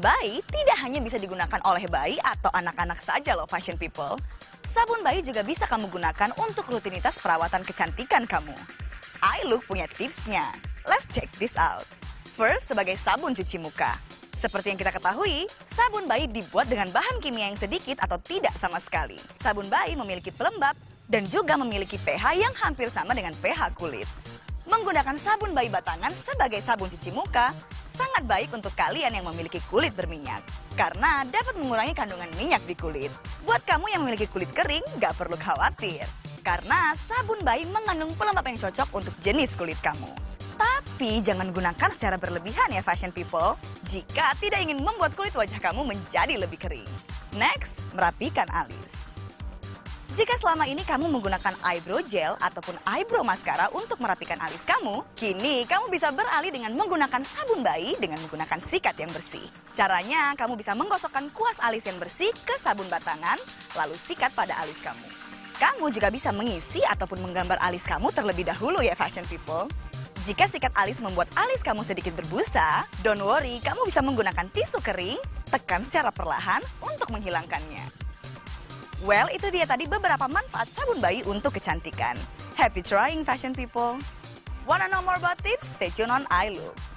bayi tidak hanya bisa digunakan oleh bayi atau anak-anak saja loh fashion people. Sabun bayi juga bisa kamu gunakan untuk rutinitas perawatan kecantikan kamu. iLook punya tipsnya. Let's check this out. First, sebagai sabun cuci muka. Seperti yang kita ketahui, sabun bayi dibuat dengan bahan kimia yang sedikit atau tidak sama sekali. Sabun bayi memiliki pelembab dan juga memiliki pH yang hampir sama dengan pH kulit. Menggunakan sabun bayi batangan sebagai sabun cuci muka sangat baik untuk kalian yang memiliki kulit berminyak. Karena dapat mengurangi kandungan minyak di kulit. Buat kamu yang memiliki kulit kering, gak perlu khawatir. Karena sabun bayi mengandung pelembab yang cocok untuk jenis kulit kamu. Tapi jangan gunakan secara berlebihan ya fashion people, jika tidak ingin membuat kulit wajah kamu menjadi lebih kering. Next, merapikan alis. Jika selama ini kamu menggunakan eyebrow gel ataupun eyebrow mascara untuk merapikan alis kamu, kini kamu bisa beralih dengan menggunakan sabun bayi dengan menggunakan sikat yang bersih. Caranya, kamu bisa menggosokkan kuas alis yang bersih ke sabun batangan, lalu sikat pada alis kamu. Kamu juga bisa mengisi ataupun menggambar alis kamu terlebih dahulu ya fashion people. Jika sikat alis membuat alis kamu sedikit berbusa, don't worry, kamu bisa menggunakan tisu kering, tekan secara perlahan untuk menghilangkannya. Well, itu dia tadi beberapa manfaat sabun bayi untuk kecantikan. Happy trying fashion people! Wanna know more about tips? Stay tuned on iLook.